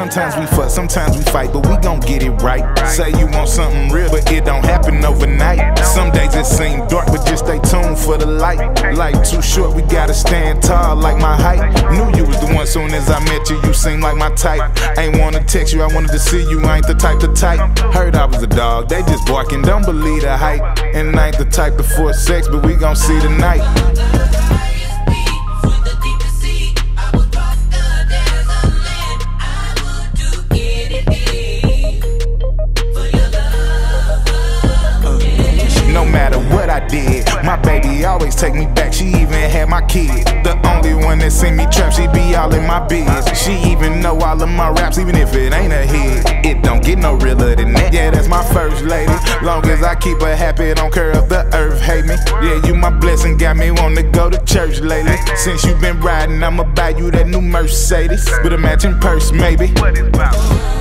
Sometimes we fuck, sometimes we fight, but we gon' get it right. Say you want something real, but it don't happen overnight. Some days it seem dark, but just stay tuned for the light. Life too short, we gotta stand tall like my height. Knew you was the one soon as I met you, you seemed like my type. Ain't wanna text you, I wanted to see you, I ain't the type to type. Heard I was a dog, they just barking, don't believe the hype. And I ain't the type to force sex, but we gon' see tonight. No matter what I did, my baby always take me back. She even had my kid. The only one that seen me trap, she be all in my biz. She even know all of my raps, even if it ain't a hit. It don't get no realer than that. Yeah, that's my first lady. Long as I keep her happy, don't care if the earth hate me. Yeah, you my blessing, got me wanna go to church lately. Since you been riding, I'ma buy you that new Mercedes with a matching purse, maybe.